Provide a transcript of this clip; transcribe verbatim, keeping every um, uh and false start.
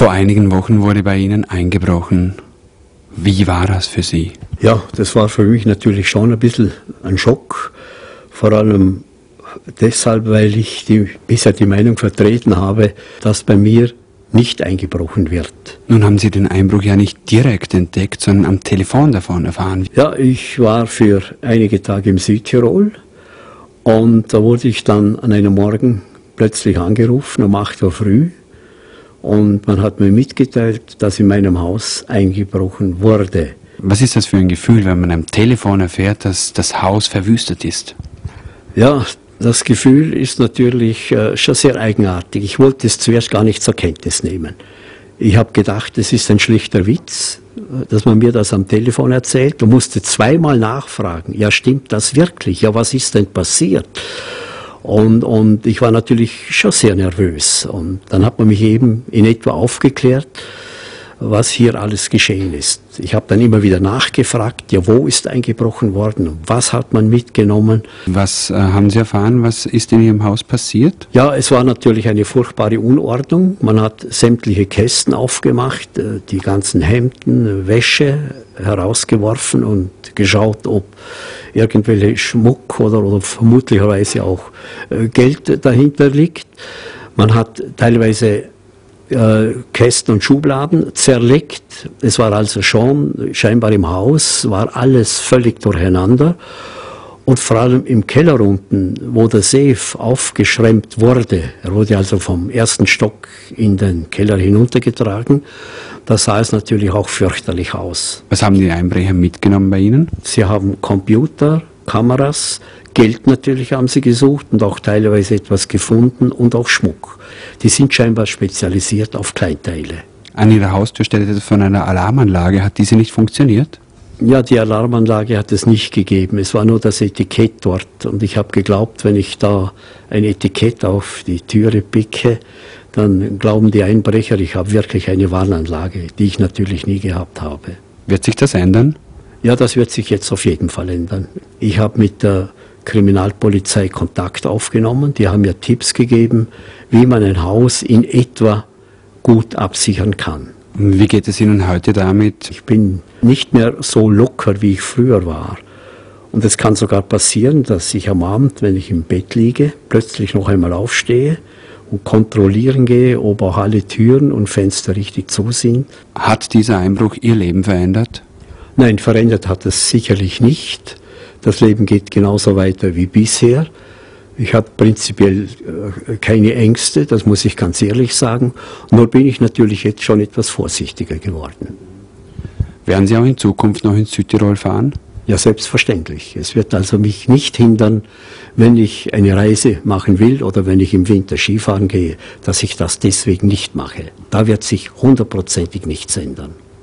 Vor einigen Wochen wurde bei Ihnen eingebrochen. Wie war das für Sie? Ja, das war für mich natürlich schon ein bisschen ein Schock. Vor allem deshalb, weil ich die, bisher die Meinung vertreten habe, dass bei mir nicht eingebrochen wird. Nun haben Sie den Einbruch ja nicht direkt entdeckt, sondern am Telefon davon erfahren. Ja, ich war für einige Tage im Südtirol und da wurde ich dann an einem Morgen plötzlich angerufen, um acht Uhr früh. Und man hat mir mitgeteilt, dass in meinem Haus eingebrochen wurde. Was ist das für ein Gefühl, wenn man am Telefon erfährt, dass das Haus verwüstet ist? Ja, das Gefühl ist natürlich äh, schon sehr eigenartig. Ich wollte es zuerst gar nicht zur Kenntnis nehmen. Ich habe gedacht, es ist ein schlichter Witz, dass man mir das am Telefon erzählt. Du musste zweimal nachfragen. Ja, stimmt das wirklich? Ja, was ist denn passiert? Und, und ich war natürlich schon sehr nervös. Und dann hat man mich eben in etwa aufgeklärt, was hier alles geschehen ist. Ich habe dann immer wieder nachgefragt, ja, wo ist eingebrochen worden und was hat man mitgenommen. Was äh, haben Sie erfahren, was ist in Ihrem Haus passiert? Ja, es war natürlich eine furchtbare Unordnung. Man hat sämtliche Kästen aufgemacht, die ganzen Hemden, Wäsche herausgeworfen und geschaut, ob irgendwelche Schmuck oder, oder vermutlicherweise auch äh, Geld dahinter liegt. Man hat teilweise äh, Kästen und Schubladen zerlegt. Es war also schon scheinbar im Haus, war alles völlig durcheinander. Und vor allem im Keller unten, wo der Safe aufgeschremmt wurde, er wurde also vom ersten Stock in den Keller hinuntergetragen, da sah es natürlich auch fürchterlich aus. Was haben die Einbrecher mitgenommen bei Ihnen? Sie haben Computer, Kameras, Geld natürlich haben sie gesucht und auch teilweise etwas gefunden und auch Schmuck. Die sind scheinbar spezialisiert auf Kleinteile. An Ihrer Haustür steht etwas von einer Alarmanlage. Hat diese nicht funktioniert? Ja, die Alarmanlage hat es nicht gegeben. Es war nur das Etikett dort. Und ich habe geglaubt, wenn ich da ein Etikett auf die Türe picke, dann glauben die Einbrecher, ich habe wirklich eine Warnanlage, die ich natürlich nie gehabt habe. Wird sich das ändern? Ja, das wird sich jetzt auf jeden Fall ändern. Ich habe mit der Kriminalpolizei Kontakt aufgenommen. Die haben mir Tipps gegeben, wie man ein Haus in etwa gut absichern kann. Wie geht es Ihnen heute damit? Ich bin nicht mehr so locker, wie ich früher war. Und es kann sogar passieren, dass ich am Abend, wenn ich im Bett liege, plötzlich noch einmal aufstehe und kontrollieren gehe, ob auch alle Türen und Fenster richtig zu sind. Hat dieser Einbruch Ihr Leben verändert? Nein, verändert hat es sicherlich nicht. Das Leben geht genauso weiter wie bisher. Ich habe prinzipiell äh, keine Ängste, das muss ich ganz ehrlich sagen. Nur bin ich natürlich jetzt schon etwas vorsichtiger geworden. Werden Sie auch in Zukunft noch in Südtirol fahren? Ja, selbstverständlich. Es wird also mich nicht hindern, wenn ich eine Reise machen will oder wenn ich im Winter Skifahren gehe, dass ich das deswegen nicht mache. Da wird sich hundertprozentig nichts ändern.